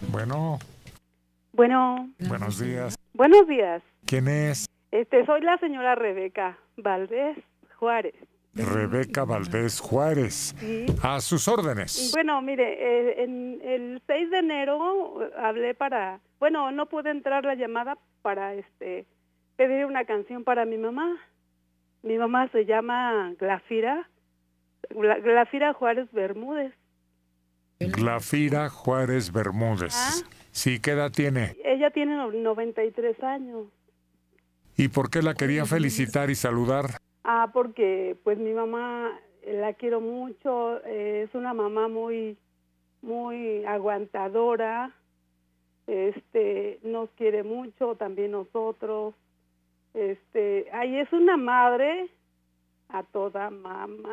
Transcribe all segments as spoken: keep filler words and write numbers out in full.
Bueno. Bueno. Buenos días. Buenos días. ¿Quién es? Este, soy la señora Rebeca Valdés Juárez. Rebeca Valdés Juárez. Sí. A sus órdenes. Y bueno, mire, eh, en el seis de enero hablé para, bueno, no pude entrar la llamada para este pedir una canción para mi mamá. Mi mamá se llama Glafira, Glafira Juárez Bermúdez. Glafira Juárez Bermúdez. ¿Ah? Sí, ¿qué edad tiene? Ella tiene noventa y tres años. ¿Y por qué la quería felicitar y saludar? Ah, porque pues mi mamá la quiero mucho, eh, es una mamá muy muy aguantadora, este, nos quiere mucho, también nosotros, este, ahí es una madre a toda mamá.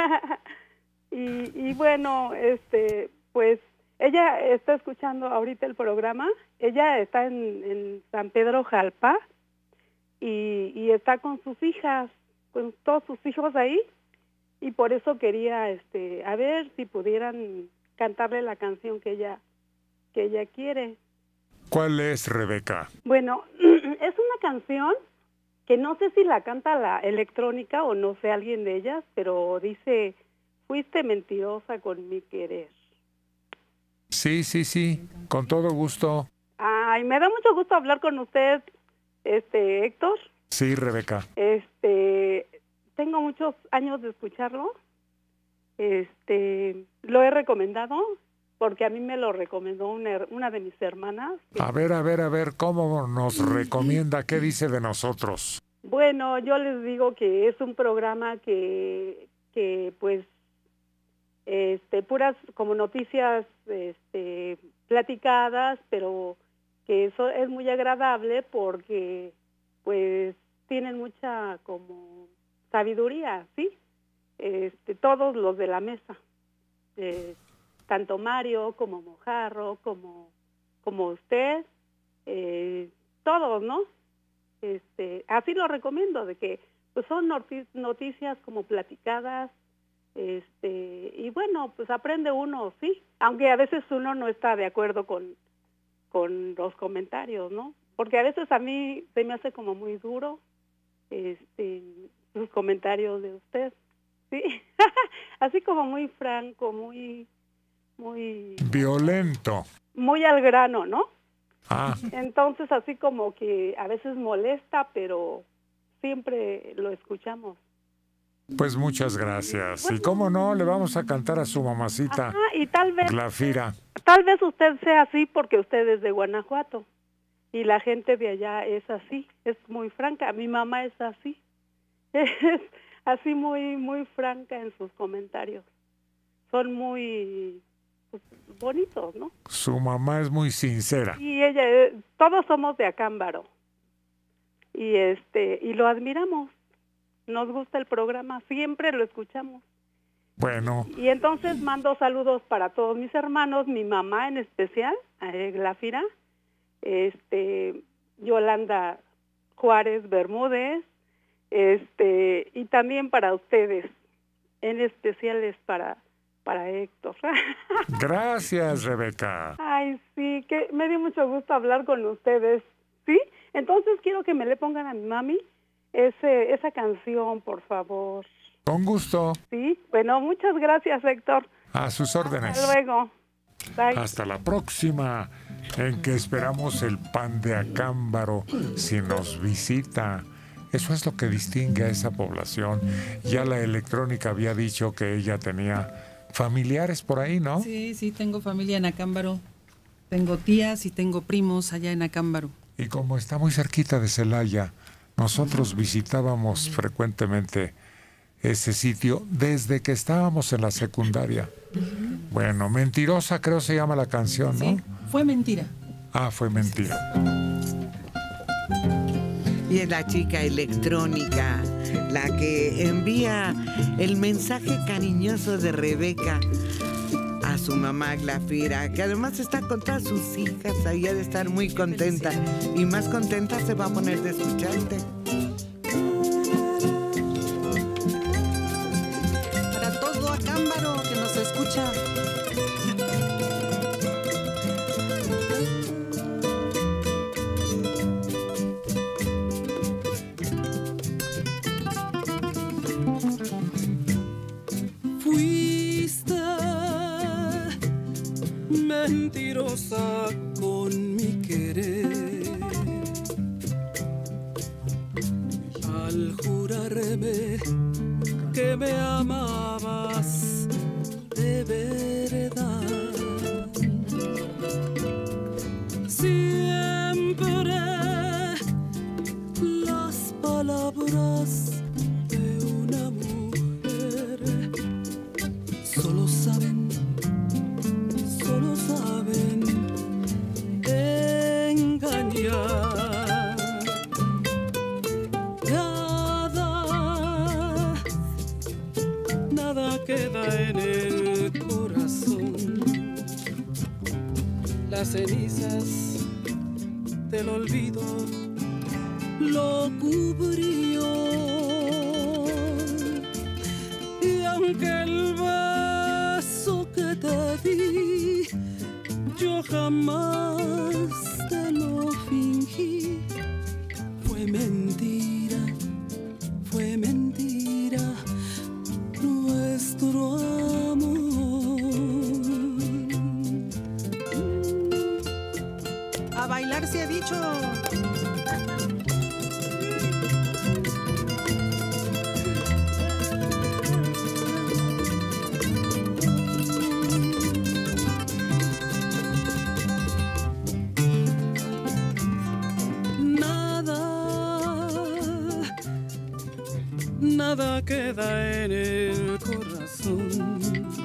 y, y bueno, este, pues ella está escuchando ahorita el programa, ella está en, en San Pedro Jalpa y, y está con sus hijas, con todos sus hijos ahí, y por eso quería, este, a ver si pudieran cantarle la canción que ella, que ella quiere. ¿Cuál es, Rebeca? Bueno, es una canción que no sé si la canta la electrónica o no sé alguien de ellas, pero dice, fuiste mentirosa con mi querer. Sí, sí, sí, con todo gusto. Ay, me da mucho gusto hablar con usted, este, Héctor. Sí, Rebeca. Este, tengo muchos años de escucharlo. Este, lo he recomendado porque a mí me lo recomendó una, una de mis hermanas. A ver, a ver, a ver, ¿cómo nos recomienda? ¿Qué dice de nosotros? Bueno, yo les digo que es un programa que, que pues, este, puras como noticias, este, platicadas, pero que eso es muy agradable porque, pues, tienen mucha como sabiduría, ¿sí? Este, todos los de la mesa, eh, tanto Mario como Mojarro, como, como usted, eh, todos, ¿no? Este, así lo recomiendo, de que pues son noticias como platicadas, este, y bueno, pues aprende uno, sí, aunque a veces uno no está de acuerdo con, con los comentarios, ¿no? Porque a veces a mí se me hace como muy duro, este, los comentarios de usted, sí, así como muy franco, muy, muy violento, muy al grano, ¿no? Ah. Entonces así como que a veces molesta, pero siempre lo escuchamos. Pues muchas gracias. Bueno, y cómo no, le vamos a cantar a su mamacita. Ajá, y tal vez Glafira. Tal vez usted sea así porque usted es de Guanajuato y la gente de allá es así, es muy franca. Mi mamá es así, es así muy muy franca en sus comentarios. Son muy pues, bonitos, ¿no? Su mamá es muy sincera. Y ella, todos somos de Acámbaro y este y lo admiramos. Nos gusta el programa, siempre lo escuchamos. Bueno. Y entonces mando saludos para todos mis hermanos, mi mamá en especial, eh, Glafira, este, Yolanda Juárez Bermúdez, este, y también para ustedes, en especial es para, para Héctor. Gracias, Rebeca. Ay, sí, que me dio mucho gusto hablar con ustedes, ¿sí? Entonces quiero que me le pongan a mi mami ese, esa canción, por favor. Con gusto. Sí, bueno, muchas gracias, Héctor. A sus órdenes. Hasta luego. Bye. Hasta la próxima, en que esperamos el pan de Acámbaro si nos visita. Eso es lo que distingue a esa población. Ya la electrónica había dicho que ella tenía familiares por ahí, ¿no? Sí, sí, tengo familia en Acámbaro. Tengo tías y tengo primos allá en Acámbaro. Y como está muy cerquita de Celaya, nosotros visitábamos frecuentemente ese sitio desde que estábamos en la secundaria. Bueno, Mentirosa creo se llama la canción, ¿no? Sí, fue mentira. Ah, fue mentira. Y es la chica electrónica la que envía el mensaje cariñoso de Rebeca a su mamá Glafira, que además está con todas sus hijas, ahí ha de estar muy contenta, y más contenta se va a poner de escucharte. Para todo Acámbaro que nos escucha. mentirosa con mi querer. Al jurarme que me amabas de verdad, siempre las palabras de una mujer solo saben, solo saben engañar. Nada, nada queda en el corazón. Las cenizas del olvido lo cubrió, y aunque el beso que te di yo jamás te lo fingí, fue mentira, fue mentira nuestro amor. A bailar se ha dicho. Nada queda en el corazón.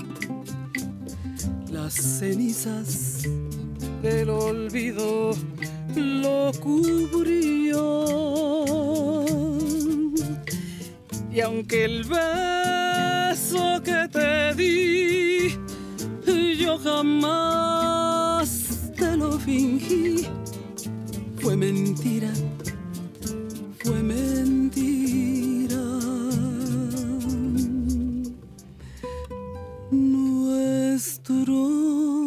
Las cenizas del olvido lo cubrió, y aunque el beso que te di yo jamás te lo fingí, fue mentira, fue mentira nuestro